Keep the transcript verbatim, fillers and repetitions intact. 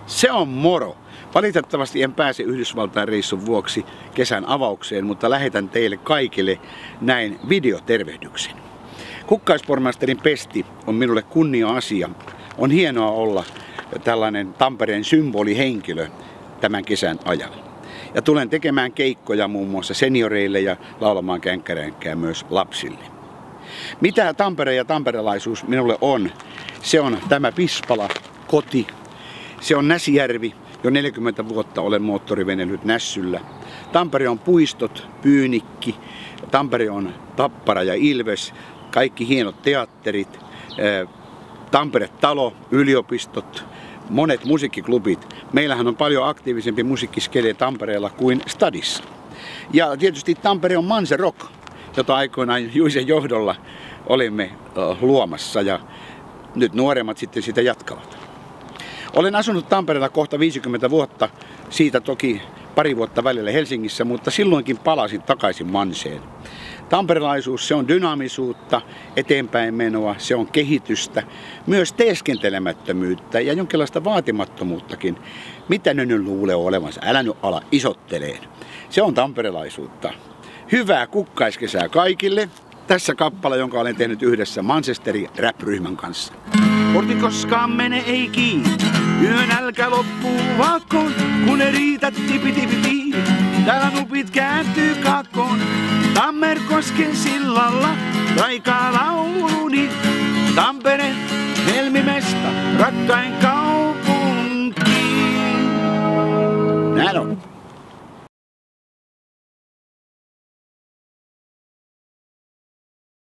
Se on moro! Valitettavasti en pääse Yhdysvaltain reissun vuoksi kesän avaukseen, mutta lähetän teille kaikille näin videotervehdyksen. Kukkaispormestarin pesti on minulle kunnia-asia. On hienoa olla tällainen Tampereen symbolihenkilö tämän kesän ajan. Ja tulen tekemään keikkoja muun muassa senioreille ja laulamaan känkkäränkkää myös lapsille. Mitä Tampere ja tamperelaisuus minulle on? Se on tämä Pispala, koti. Se on Näsijärvi. Jo neljäkymmentä vuotta olen moottorivenellyt Nässyllä. Tampere on puistot, Pyynikki. Tampere on Tappara ja Ilves. Kaikki hienot teatterit. Tampere-talo, yliopistot, monet musiikkiklubit. Meillähän on paljon aktiivisempi musiikkiskele Tampereella kuin Stadissa. Ja tietysti Tampere on Manse Rock, jota aikoinaan Juisen johdolla olimme luomassa ja nyt nuoremmat sitten sitä jatkavat. Olen asunut Tampereella kohta viisikymmentä vuotta, siitä toki pari vuotta välillä Helsingissä, mutta silloinkin palasin takaisin Manseen. Tamperelaisuus, se on dynaamisuutta, eteenpäin menoa, se on kehitystä, myös teeskentelemättömyyttä ja jonkinlaista vaatimattomuuttakin. Mitä ne nyt luulee olevansa? Älä nyt ala isotteleen. Se on tamperelaisuutta. Hyvää kukkaiskesää kaikille. Tässä kappale, jonka olen tehnyt yhdessä Manchesterin rap-ryhmän kanssa. Portti koskaan mene ei kiinni, yön nälkä loppuu vaakkoon, kun ne riitä tipi tipi tipi. Täällä nupit kääntyy kakkoon, Tammerkosken sillalla, raikaa lauluni. Tampere, helmimesta, rakkain kaupunki.